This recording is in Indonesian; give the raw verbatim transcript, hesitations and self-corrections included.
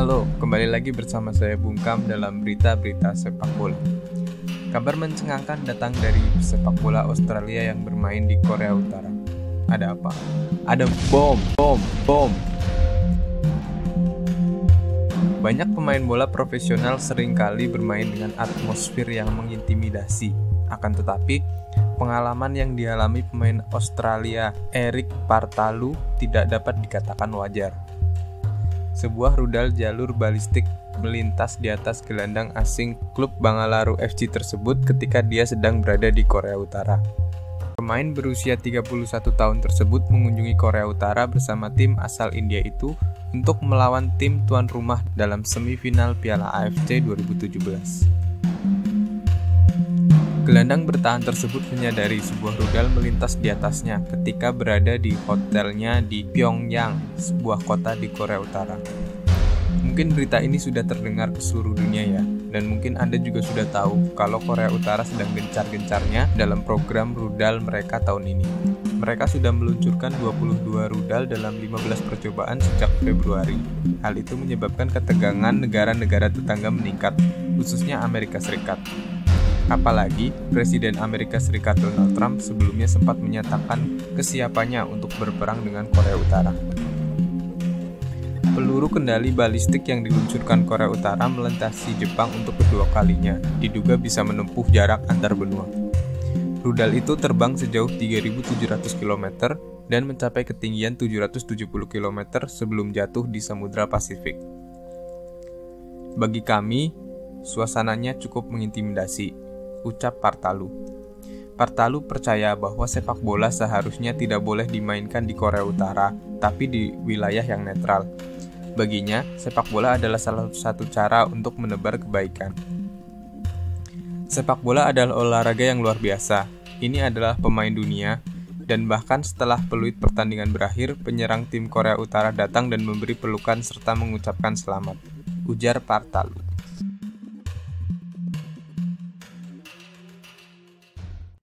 Halo, kembali lagi bersama saya Bungkam dalam berita-berita sepak bola. Kabar mencengangkan datang dari sepak bola Australia yang bermain di Korea Utara. Ada apa? Ada bom, bom, bom. Banyak pemain bola profesional seringkali bermain dengan atmosfer yang mengintimidasi. Akan tetapi, pengalaman yang dialami pemain Australia, Erik Partalu, tidak dapat dikatakan wajar. Sebuah rudal jalur balistik melintas di atas gelandang asing klub Bangalore F C tersebut ketika dia sedang berada di Korea Utara. Pemain berusia tiga puluh satu tahun tersebut mengunjungi Korea Utara bersama tim asal India itu untuk melawan tim tuan rumah dalam semifinal Piala A F C dua ribu tujuh belas. Gelandang bertahan tersebut menyadari sebuah rudal melintas di atasnya ketika berada di hotelnya di Pyongyang, sebuah kota di Korea Utara. Mungkin berita ini sudah terdengar ke seluruh dunia ya, dan mungkin Anda juga sudah tahu kalau Korea Utara sedang gencar-gencarnya dalam program rudal mereka tahun ini. Mereka sudah meluncurkan dua puluh dua rudal dalam lima belas percobaan sejak Februari. Hal itu menyebabkan ketegangan negara-negara tetangga meningkat, khususnya Amerika Serikat. Apalagi, Presiden Amerika Serikat Donald Trump sebelumnya sempat menyatakan kesiapannya untuk berperang dengan Korea Utara. Peluru kendali balistik yang diluncurkan Korea Utara melintasi Jepang untuk kedua kalinya, diduga bisa menempuh jarak antar benua. Rudal itu terbang sejauh tiga ribu tujuh ratus kilometer dan mencapai ketinggian tujuh ratus tujuh puluh kilometer sebelum jatuh di Samudra Pasifik. Bagi kami, suasananya cukup mengintimidasi, ucap Partalu. Partalu percaya bahwa sepak bola seharusnya tidak boleh dimainkan di Korea Utara, tapi di wilayah yang netral. Baginya, sepak bola adalah salah satu cara untuk menebar kebaikan. Sepak bola adalah olahraga yang luar biasa. Ini adalah pemain dunia, dan bahkan setelah peluit pertandingan berakhir, penyerang tim Korea Utara datang dan memberi pelukan serta mengucapkan selamat, ujar Partalu.